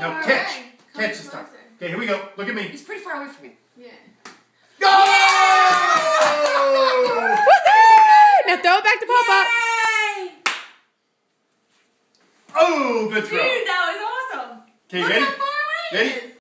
No, All catch. right. Catch this time. Okay, here we go. Look at me. He's pretty far away from you. Yeah. Go! Now throw it back to Papa. Yay! Oh, good throw. Dude, that was awesome. Okay, Look ready? how far away it Ready? is.